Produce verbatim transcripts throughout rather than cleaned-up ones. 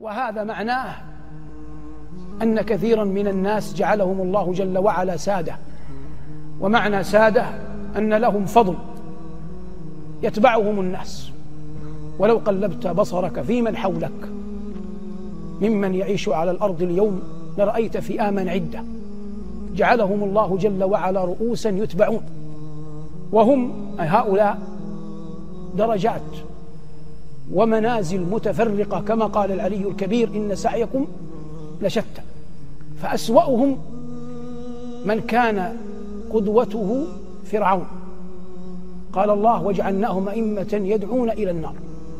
وهذا معناه أن كثيرا من الناس جعلهم الله جل وعلا سادة، ومعنى سادة أن لهم فضل يتبعهم الناس. ولو قلبت بصرك في من حولك ممن يعيش على الأرض اليوم لرأيت فئاما عدة جعلهم الله جل وعلا رؤوسا يتبعون، وهم هؤلاء درجات ومنازل متفرقة، كما قال العلي الكبير: إن سعيكم لشتى. فأسوأهم من كان قدوته فرعون، قال الله: وجعلناهم أئمة يدعون إلى النار.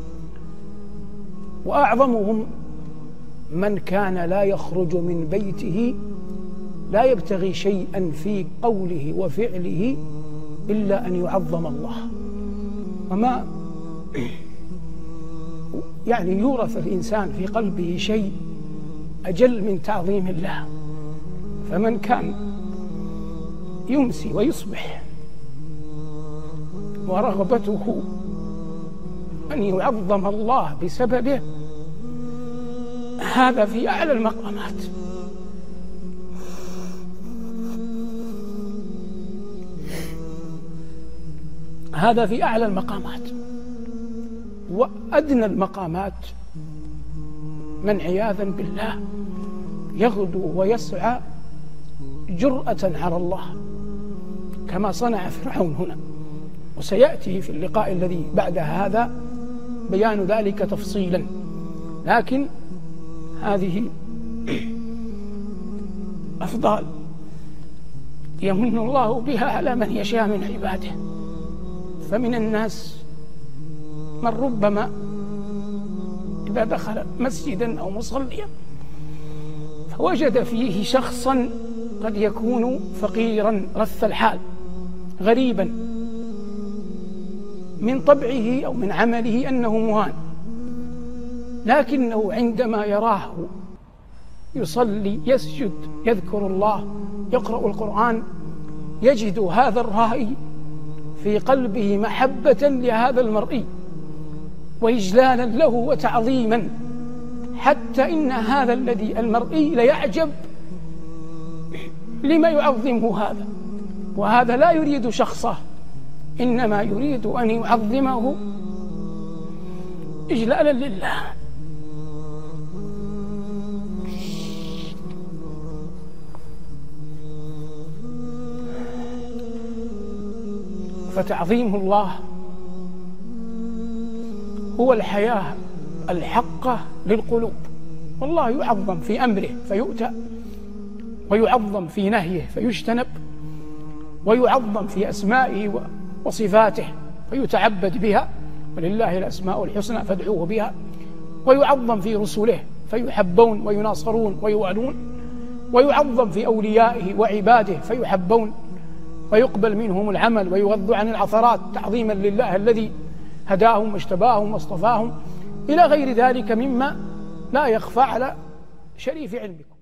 وأعظمهم من كان لا يخرج من بيته لا يبتغي شيئا في قوله وفعله إلا أن يعظم الله. وما يعني يورث الإنسان في قلبه شيء أجل من تعظيم الله. فمن كان يمسي ويصبح ورغبته أن يعظم الله بسببه، هذا في أعلى المقامات. هذا في أعلى المقامات. وأدنى المقامات من عياذا بالله يغدو ويسعى جرأة على الله كما صنع فرعون هنا. وسيأتي في اللقاء الذي بعد هذا بيان ذلك تفصيلا، لكن هذه أفضال يمن الله بها على من يشاء من عباده. فمن الناس من ربما إذا دخل مسجدا أو مصليا فوجد فيه شخصا قد يكون فقيرا رث الحال، غريبا من طبعه أو من عمله أنه مهان، لكنه عندما يراه يصلي يسجد يذكر الله يقرأ القرآن يجد هذا الرائي في قلبه محبة لهذا المرئي وإجلالا له وتعظيما، حتى إن هذا الذي المرئي ليعجب لما يعظمه هذا. وهذا لا يريد شخصه، إنما يريد أن يعظمه إجلالا لله. فتعظيم الله هو الحياة الحقة للقلوب. والله يعظم في أمره فيؤتى، ويعظم في نهيه فيجتنب، ويعظم في أسمائه وصفاته فيتعبد بها، ولله الأسماء الحسنى فادعوه بها. ويعظم في رسله فيحبون ويناصرون ويوالون، ويعظم في أوليائه وعباده فيحبون ويقبل منهم العمل ويغض عن العثرات تعظيما لله الذي هداهم واجتباهم واصطفاهم، إلى غير ذلك مما لا يخفى على شريف علمكم.